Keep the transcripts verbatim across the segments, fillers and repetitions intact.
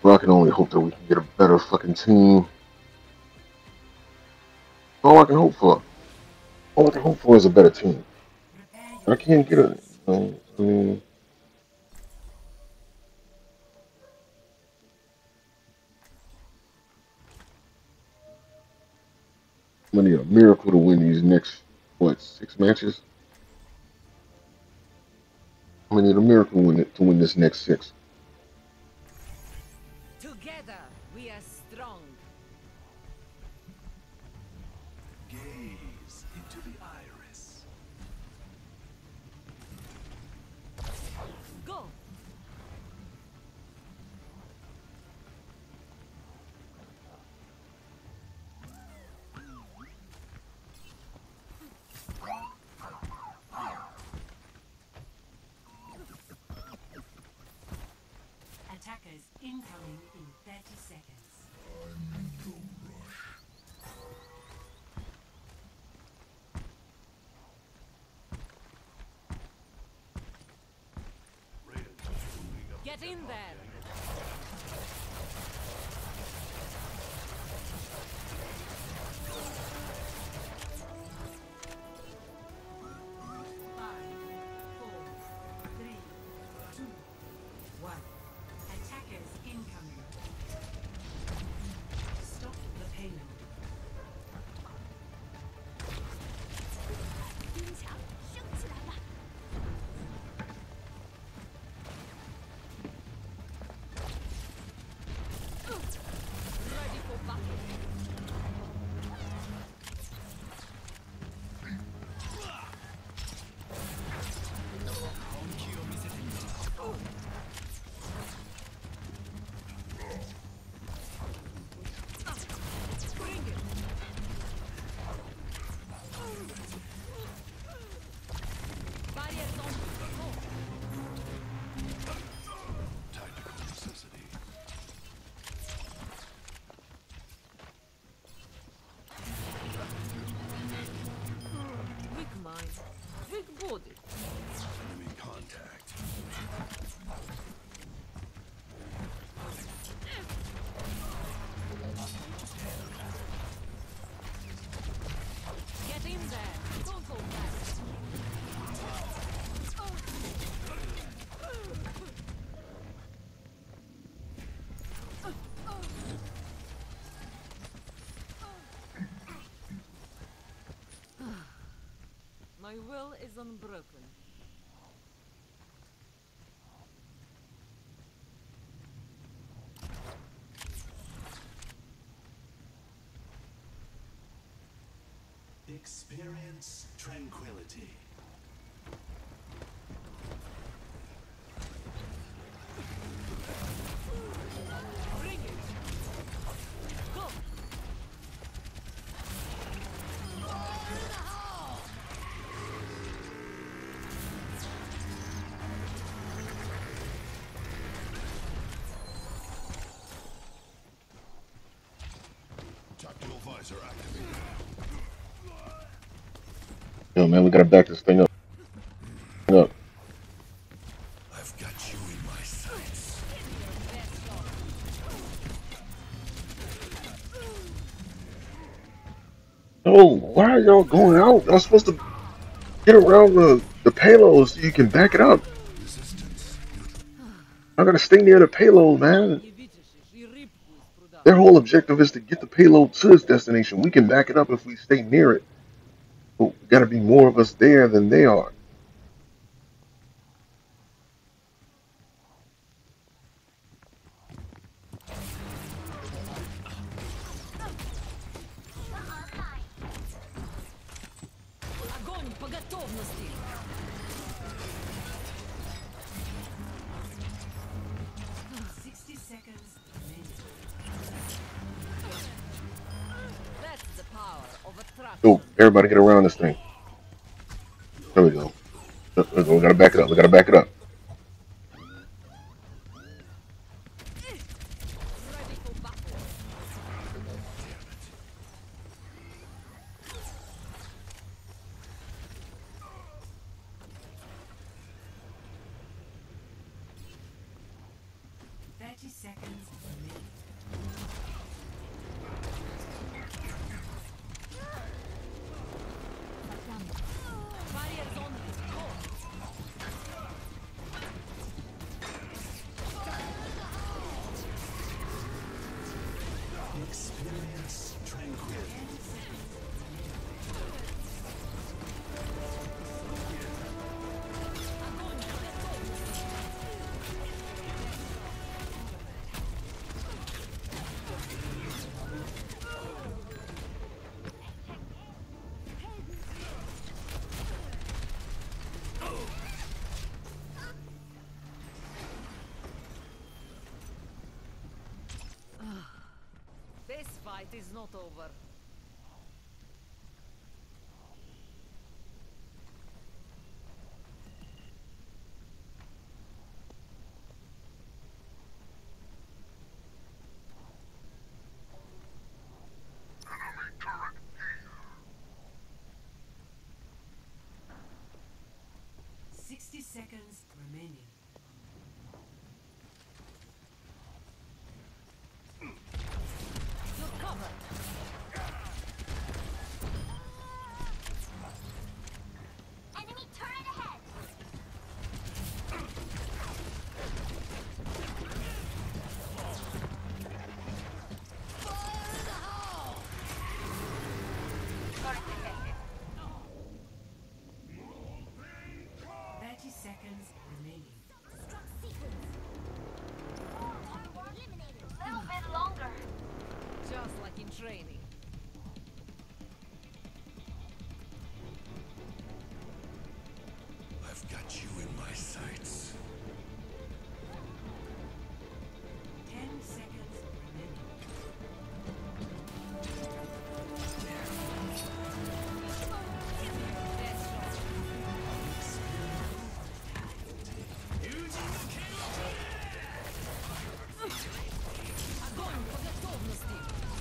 Well, I can only hope that we can get a better fucking team. All I can hope for. All I can hope for is a better team. I can't get it. You know, I mean, I need a miracle to win these next, what, six matches? I need a miracle to win, it, to win this next six. Together we are strong. Gaze into the iris. Go. Attackers incoming in thirty seconds. Get in there. Five, four, three, two, one. Attackers incoming. Stop the payload. Ready for battle. Bring it. Barriers on. Go. Tactical necessity. Weak mind. Weak body. Enemy contact. Get in there. Don't hold back. My will is unbroken. Experience tranquility. Bring it. Go. Tactical visor activated. Yo, man, we gotta back this thing up. up. I've got you in my sights. Oh, why are y'all going out? Y'all supposed to get around the, the payload so you can back it up. Resistance. I gotta stay near the payload, man. Не видишь, и рыбку из пруда. Their whole objective is to get the payload to its destination. We can back it up if we stay near it. But we gotta be more of us there than they are. Огонь по готовности. sixty seconds remaining. That's the power of attraction. Yo, everybody get around this thing. There we go. We gotta back it up. We gotta back it up. Ready for battle. thirty seconds fight is not over. Sixty seconds remaining. You're covered. Enemy turret ahead. Fire in the hole! Turret detected. Thirty seconds remaining. Self-destruct sequence. Target eliminated. Little bit longer. Just like in training. I've got you in my sights. Ten seconds remaining. That's огонь по готовности.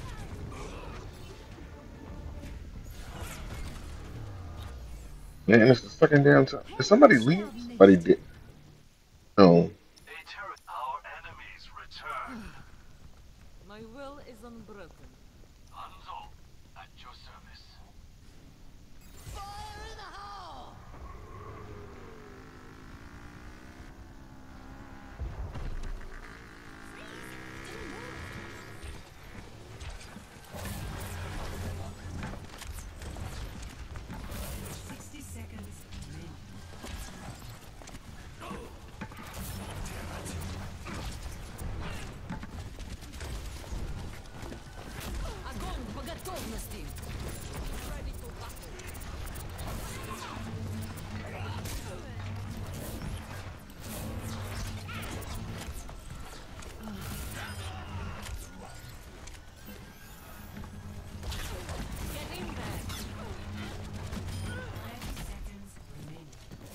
Man, it's the second damn time. Did somebody leave? Somebody did. No. Our enemies return. My will is unbroken. Hanzo, at your service. Fire in the hole! Sixty seconds remaining. Огонь по готовности. Ready for battle. Get in there. Thirty seconds remaining.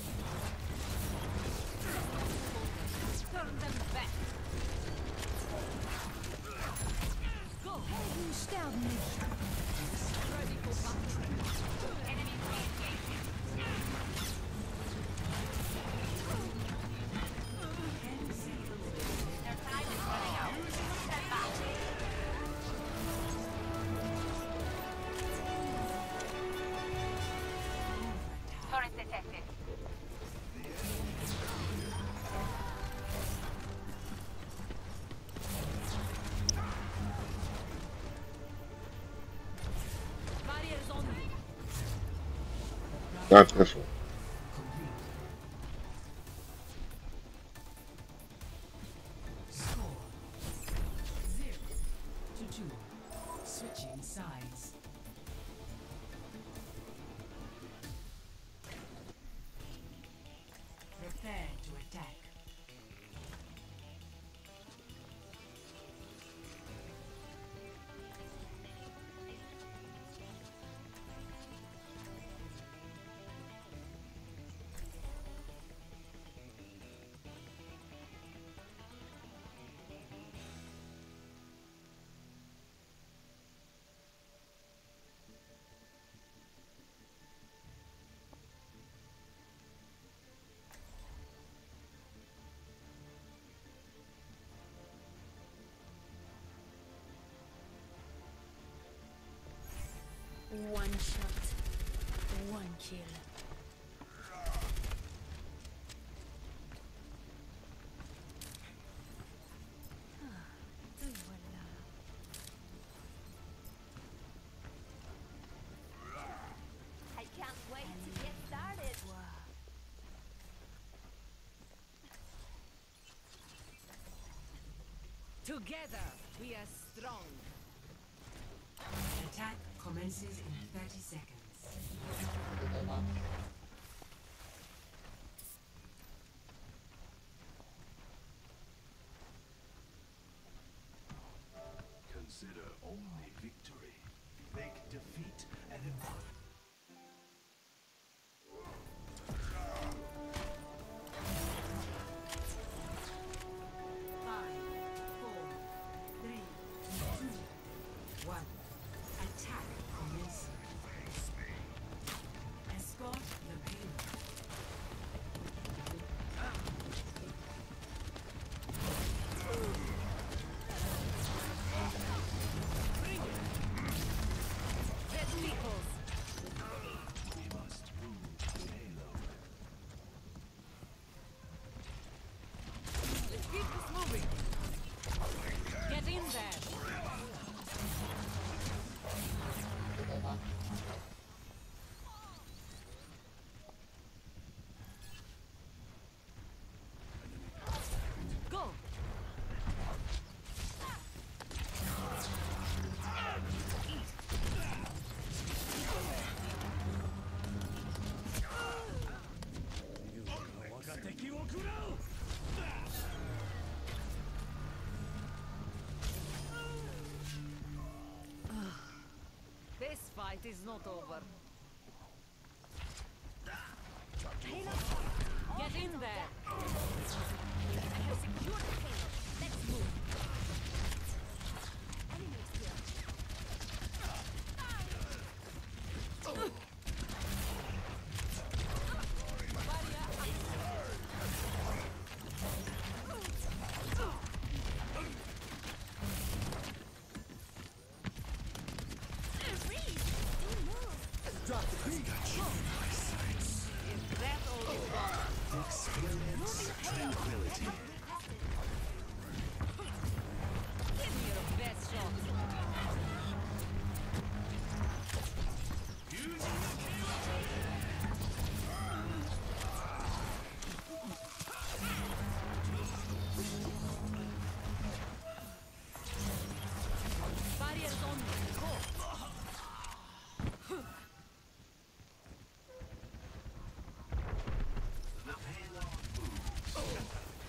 Turn them back. Go. Helden sterben nicht. Ready for battle. Enemy re-engaging. Ten seconds Their time is running out. Step back. Turret detected. Barriers on me. Not this one. complete. Score zero to two. Switching sides. Prepare to attack. One shot. One kill. Et voilà. I can't wait to get started. Together we are strong. Attack commences in thirty seconds. Consider only victory. This fight is not over. Get in there. I have secured the payload. Let's move. Enemies here. Freeze! Don't move. I've got you in my sights. Is that all you got? Experience tranquility. Give me your best shot. Barriers on me. Go. The payload moves.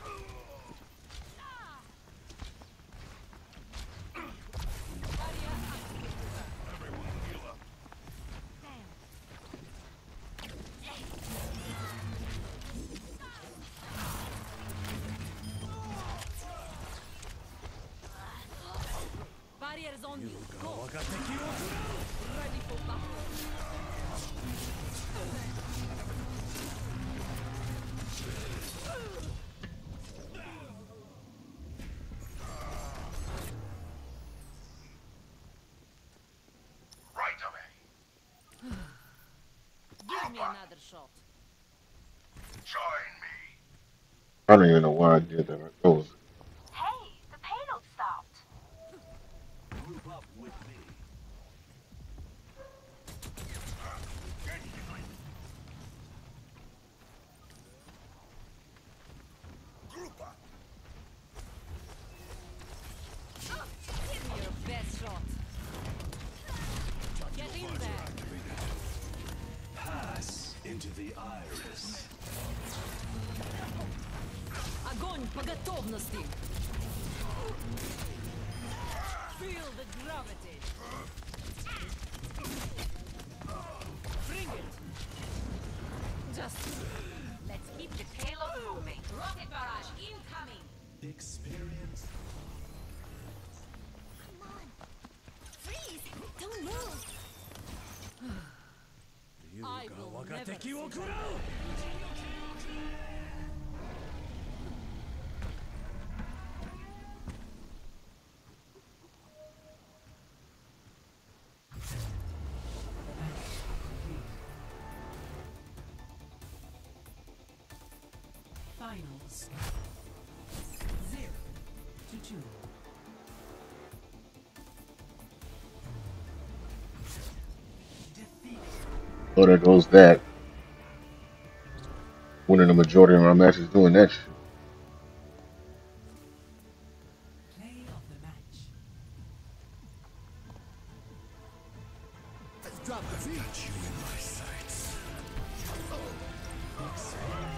Barriers on me. Go. Ready for battle. Right away. Give me another shot. Join me. I don't even know why I did that. That was Hey, the payload stopped. Group up with me. Group up. Give me your best shot. Get in there. Pass into the iris. Огонь по готовности. Feel the gravity. Bring it. Just Let's keep the payload moving. Rocket barrage incoming. Experience Come on. Freeze! Don't move. I will never 敵を see 食らう Finals. Zero to two. Defeat. oh, there goes that. Winning the majority of my matches doing that shit. Play of the match. I've got you in my sights. Experience